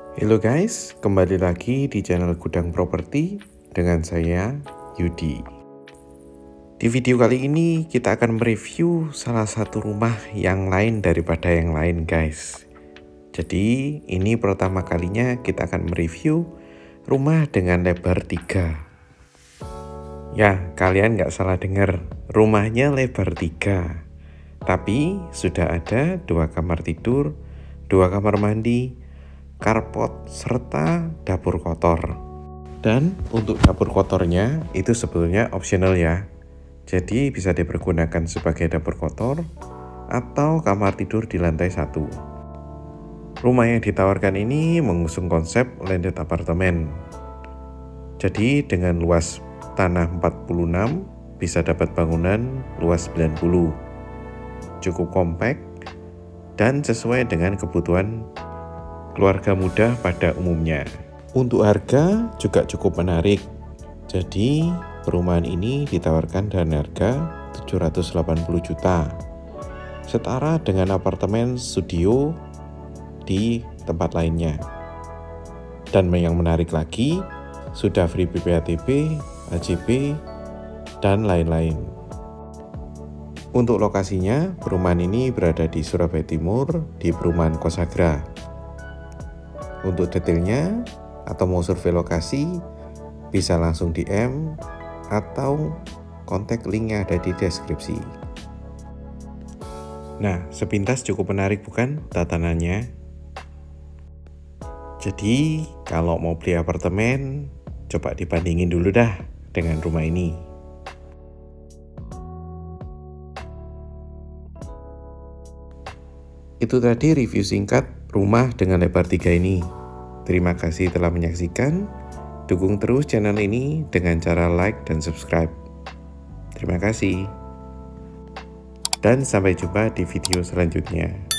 Halo guys, kembali lagi di channel Gudang Properti dengan saya Yudi. Di video kali ini kita akan mereview salah satu rumah yang lain daripada yang lain guys. Jadi ini pertama kalinya kita akan mereview rumah dengan lebar 3. Ya, kalian nggak salah dengar, rumahnya lebar 3. Tapi sudah ada 2 kamar tidur, 2 kamar mandi, carport, serta dapur kotor. Dan untuk dapur kotornya itu sebetulnya optional ya. Jadi bisa dipergunakan sebagai dapur kotor atau kamar tidur di lantai 1. Rumah yang ditawarkan ini mengusung konsep landed apartemen. Jadi dengan luas tanah 46 bisa dapat bangunan luas 90. Cukup kompak dan sesuai dengan kebutuhan keluarga muda pada umumnya. Untuk harga juga cukup menarik. Jadi perumahan ini ditawarkan dengan harga 780 juta. Setara dengan apartemen studio di tempat lainnya. Dan yang menarik lagi, sudah free PPATB, AJB, dan lain-lain. Untuk lokasinya, perumahan ini berada di Surabaya Timur, di perumahan Kosagra. Untuk detailnya, atau mau survei lokasi, bisa langsung DM, atau kontak link yang ada di deskripsi. Nah, sepintas cukup menarik bukan tatanannya? Jadi, kalau mau beli apartemen, coba dibandingin dulu dah dengan rumah ini. Itu tadi review singkat rumah dengan lebar 3 ini. Terima kasih telah menyaksikan. Dukung terus channel ini dengan cara like dan subscribe. Terima kasih. Dan sampai jumpa di video selanjutnya.